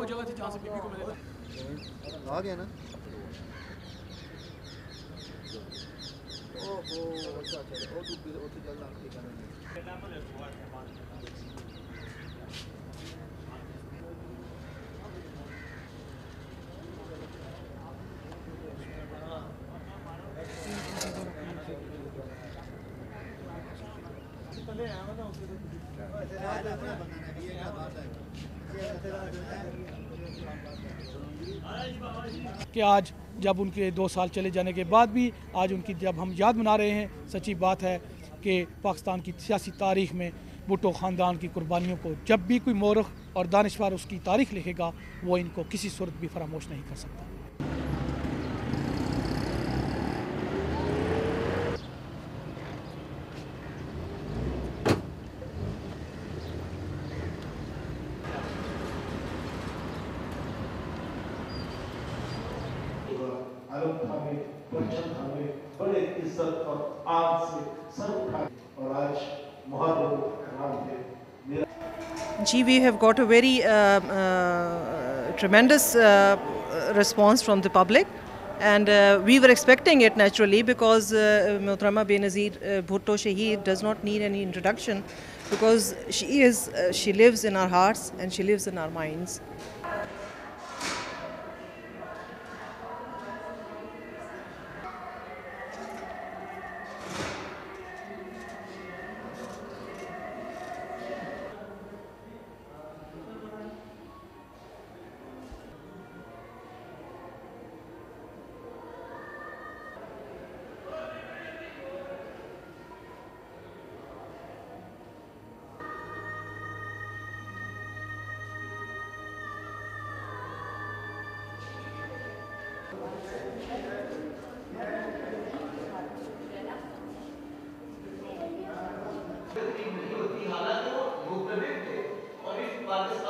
जगह थी जहाँ से बीबी को मैंने आ गया ना। ओहो अच्छा अच्छा वो तो जल्द आपके कारण कि आज जब उनके 2 साल चले जाने के बाद भी आज उनकी जब हम याद मना रहे हैं, सच्ची बात है कि पाकिस्तान की सियासी तारीख में भुट्टो ख़ानदान की कुर्बानियों को जब भी कोई मौरख और दानिशवर उसकी तारीख लिखेगा वो इनको किसी सूरत भी फरामोश नहीं कर सकता। बड़े इज्जत और आग से सर उठाए और आज मुहर्रम कराम थे। Gee, we have got a very tremendous response from the public, and we were expecting it naturally because Mohtarama Benazir Bhutto Shaheed does not need any introduction because she lives in our hearts and she lives in our minds. हालांकि वो मुख्तलिफ थे और इस पाकिस्तान